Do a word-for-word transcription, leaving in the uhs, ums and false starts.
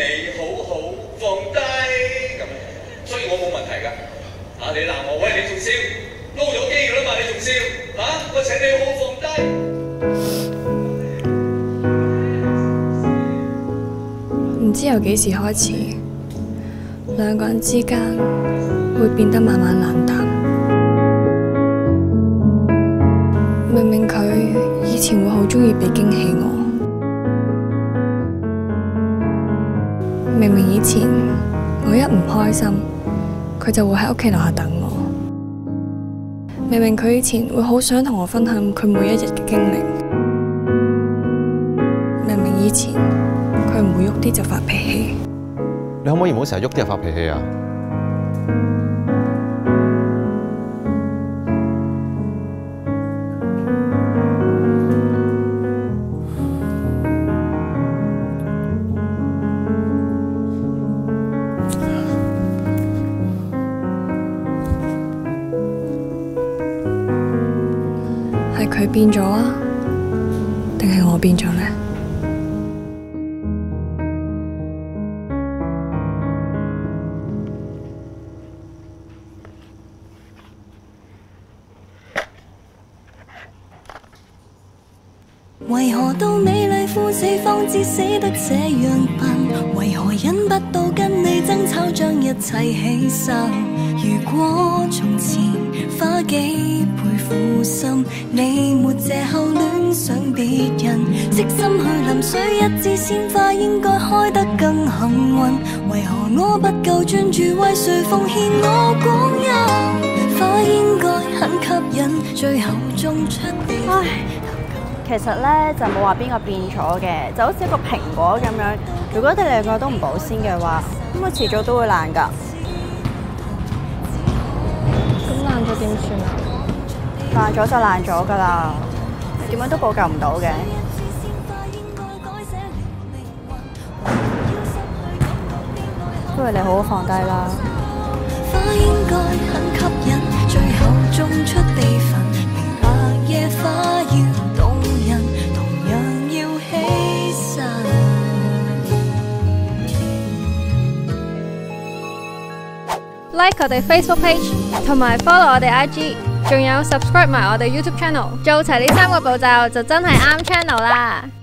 你好好放低咁，所以我冇問題㗎。啊，你鬧我，喂，你仲笑，撈咗機㗎啦嘛，你仲笑，嚇、啊？我請你好好放低。 唔知由幾時開始，兩個人之間會變得慢慢冷淡。明明佢以前會好鍾意俾驚喜我，明明以前我一唔開心，佢就會喺屋企樓下等我。明明佢以前會好想同我分享佢每一日嘅經歷，明明以前佢唔會喐啲就發脾氣。 你可唔可以唔好成日喐啲就發脾氣啊？係佢變咗啊，定係我變咗呢？ 為何到美麗枯死方知死得這樣笨？為何忍不到跟你爭吵將一切犧牲？如果從前花幾倍負心，你沒藉口戀上別人，悉心去淋水一支鮮花應該開得更幸運。為何我不夠專注為誰奉獻我光陰？花應該很吸引，最後種出地。 其實咧就冇話邊個變咗嘅，就好似一個蘋果咁樣。如果你兩個都唔保鮮嘅話，咁佢遲早都會爛㗎。 咁爛咗點算啊？ 爛咗就爛咗㗎啦，你點樣都補救唔到嘅。不如你好好放低啦。 花應該很吸引，最後種出地粉，明白野花要動人，同樣要犧牲。 Like 我哋 Facebook page， 同埋 follow 我哋 I G， 仲有 subscribe 埋我哋 YouTube channel， 做齊呢三個步驟就真係啱 channel 啦。